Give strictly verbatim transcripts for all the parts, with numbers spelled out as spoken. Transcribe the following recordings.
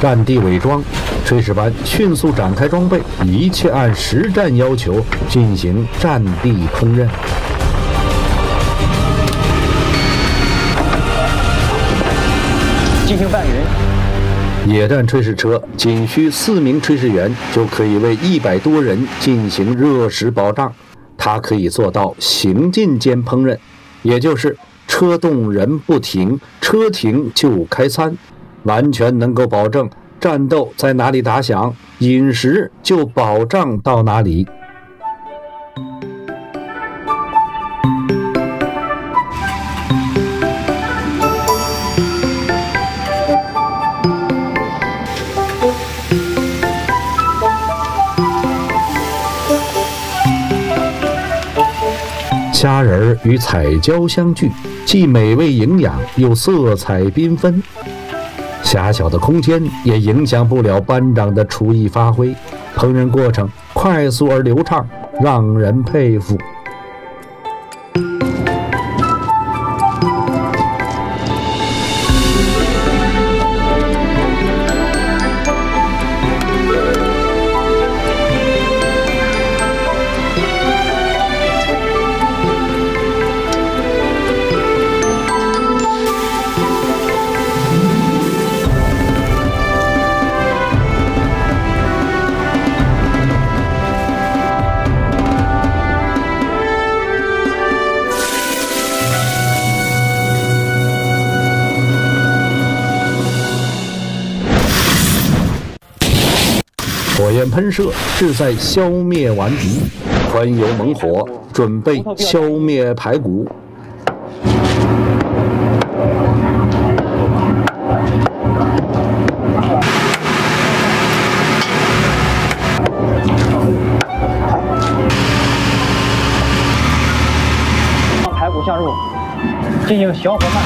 战地伪装，炊事班迅速展开装备，一切按实战要求进行战地烹饪。 进行拌匀。 野战炊事车仅需四名炊事员就可以为一百多人进行热食保障，它可以做到行进间烹饪，也就是车动人不停，车停就开餐，完全能够保证战斗在哪里打响，饮食就保障到哪里。虾仁儿与彩椒相聚，既美味营养，又色彩缤纷。狭小的空间也影响不了班长的厨艺发挥，烹饪过程快速而流畅，让人佩服。火焰喷射，志在消灭顽敌。汾油猛火，准备消灭排骨。 排骨下入，进行小火慢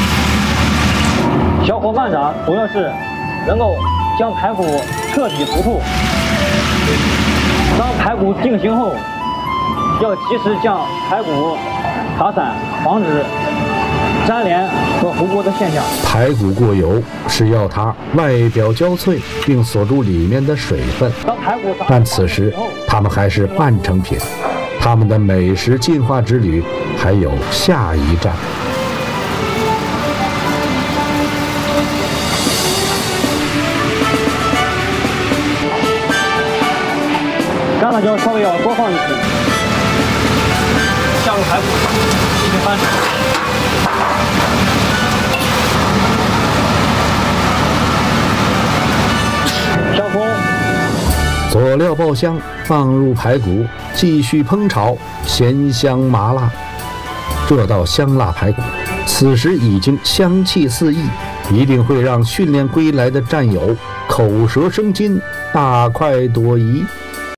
炸。小火慢炸主要是能够将排骨彻底熟透。当排骨定型后，要及时将排骨打散，防止粘连和糊锅的现象。 排骨过油是要它外表焦脆，并锁住里面的水分。 当排骨打但此时它们还是半成品，它们的美食进化之旅还有下一站。 干辣椒稍微要多放一些，下入排骨进行翻炒。小葱， 佐料爆香，放入排骨，继续烹炒，咸香麻辣。这道香辣排骨，此时已经香气四溢，一定会让训练归来的战友口舌生津，大快朵颐。